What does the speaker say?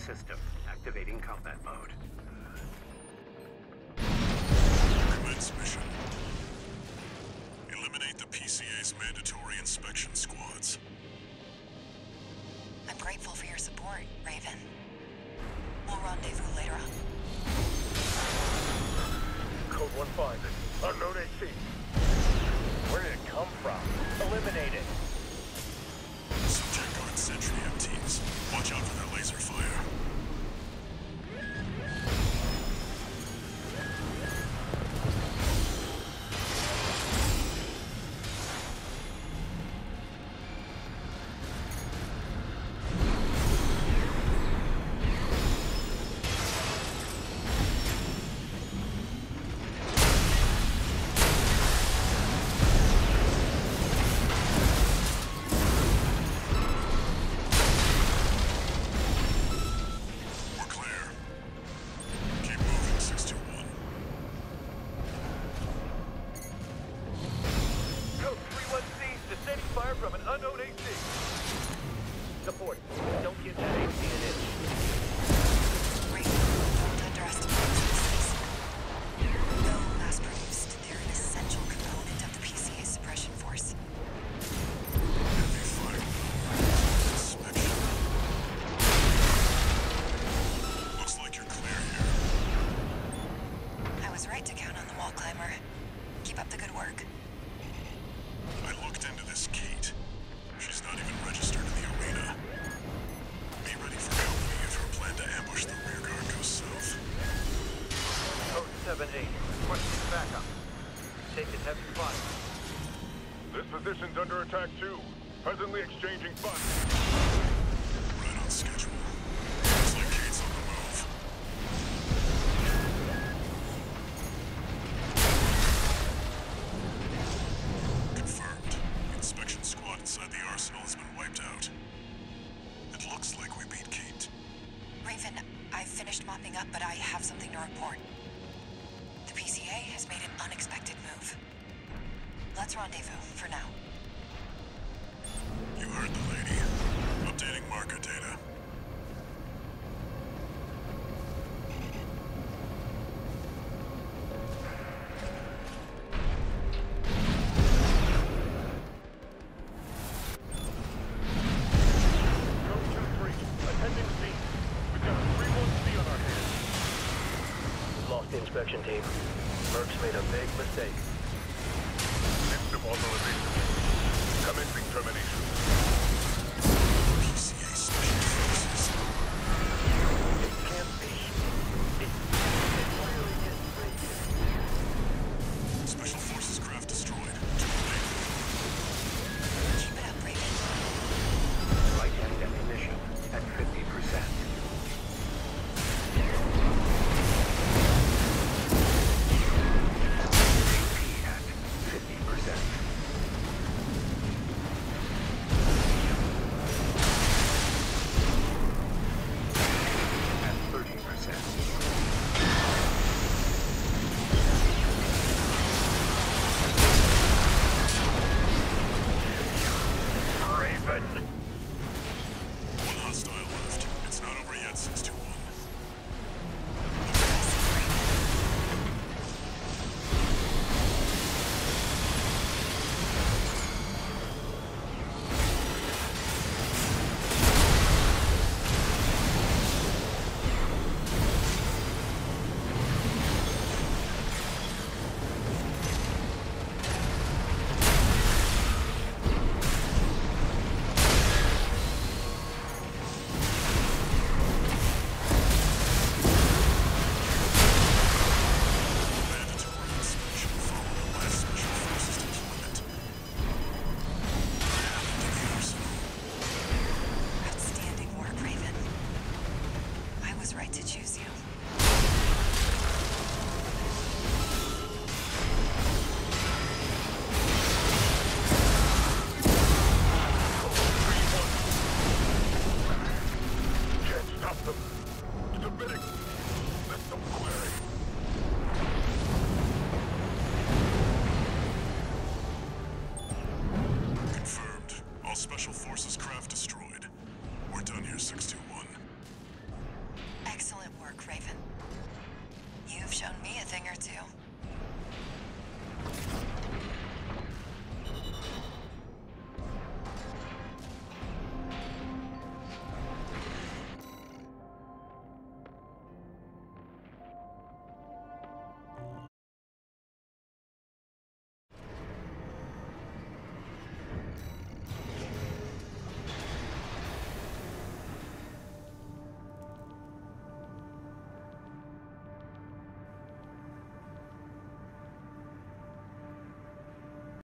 system. Activating combat mode. Commence mission. Eliminate the PCA's mandatory inspection squads. I'm grateful for your support, Raven. We'll rendezvous later on. Code 1-5. Unknown AC. Where did it come from? Eliminate it. Subject guard sentry MTs. Watch out for their laser fire. Position's under attack too. Presently exchanging funds. Right on schedule. Looks like Kate's on the move. Confirmed. The inspection squad inside the arsenal has been wiped out. It looks like we beat Kate. Raven, I've finished mopping up, but I have something to report. The PCA has made an unexpected move. Let's rendezvous for now. You heard the lady. Updating marker data. Code 2-3. Attending scene. We've got a 3-1C on our hands. Lost the inspection team. Merck's made a big mistake. System authorization. Commencing termination. PCA Special Forces. It can't be. It really is crazy. Special Forces craft destroyed. Too late. Keep it up, Raven. Right-hand ammunition at 50%. at 50%. At 30%. Raven! One hostile left. It's not over yet, 621. Mandatory inspection following last Special Forces deployment. Into the arsenal. Outstanding work, Raven. I was right to choose you. Can't stop them. Submitting.